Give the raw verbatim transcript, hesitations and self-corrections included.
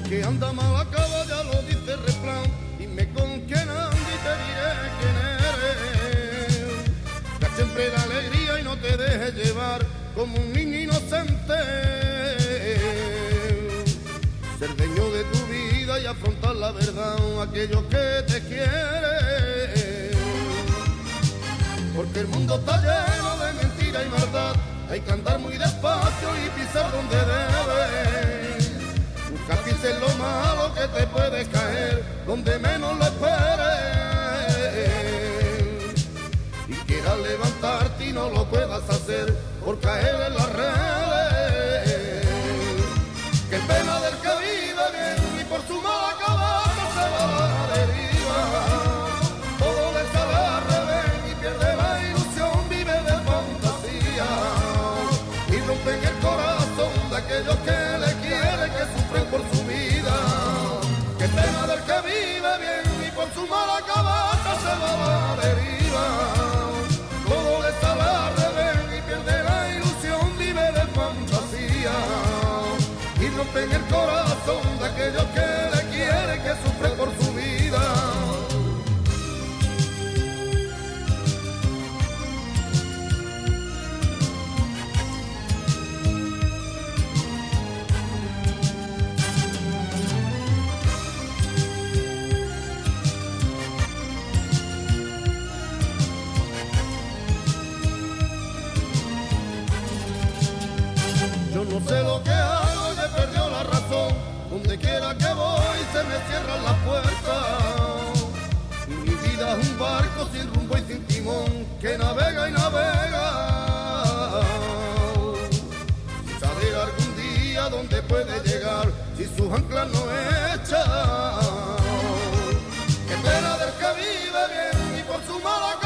que anda mal acaba, ya lo dice el refrán. Dime con quién anda y te diré quién eres. Da siempre la alegría y no te dejes llevar como un niño inocente. Ser dueño de tu vida y afrontar la verdad a aquellos que te quieren. Porque el mundo está lleno de mentira y maldad. Hay que andar muy despacio y pisar donde debes. Nunca pises lo malo que te puede caer donde menos lo esperes. Y quieras levantarte y no lo puedas hacer por caer en las redes. Qué pena del que vive bien y por su mal acabado se va a la deriva. Todo le sale al revés y pierde la ilusión, vive de fantasía. Y rompen el corazón de aquellos que le quieren, que sufren por su vida. Qué pena del que vive bien y por su mal acabado se va a la deriva. Todo le sale al revés y pierde la ilusión, vive de fantasía. Y rompen el corazón de aquellos que le quieren, que sufren por su vida. Yo no sé lo que hago, ya he perdido la razón. Donde quiera que voy se me cierran las puertas. Y mi vida es un barco sin rumbo y sin timón que navega y navega. Sin saber algún día dónde puede llegar si sus anclas no echan. Qué pena del que vive bien y por su mala